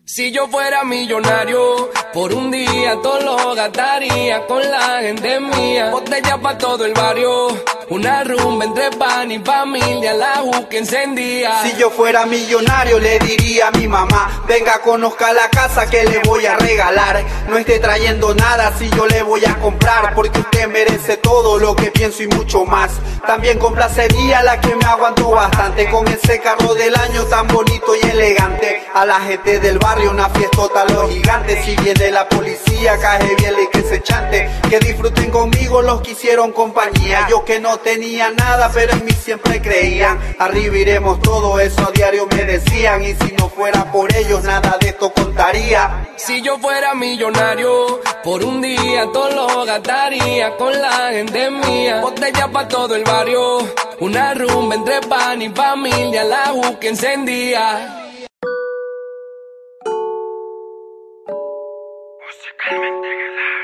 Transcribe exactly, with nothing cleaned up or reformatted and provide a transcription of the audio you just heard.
Si yo fuera millonario, por un día todo lo gastaría con la gente mía. Botella pa' todo el barrio, una rumba entre pan y familia, la juca encendía. Si yo fuera millonario le diría a mi mamá: venga, conozca la casa que le voy a regalar. No esté trayendo nada si yo le voy a comprar, porque usted merece todo lo que pienso y mucho más. También complacería a la que me aguantó bastante con ese carro del año tan bonito y elegante. A la gente del barrio una fiestota a los gigantes. Si viene la policía, caje bien y que se chante. Que disfruten conmigo los que hicieron compañía. Yo que no tenía nada, pero en mí siempre creían. Arriba iremos todo, eso a diario me decían. Y si no fuera por ellos, nada de esto contaría. Si yo fuera millonario, por un día todo lo gastaría con la gente mía. Botella pa' todo el barrio, una rumba entre pan y familia, la juca encendía. Musicalmente en el aire.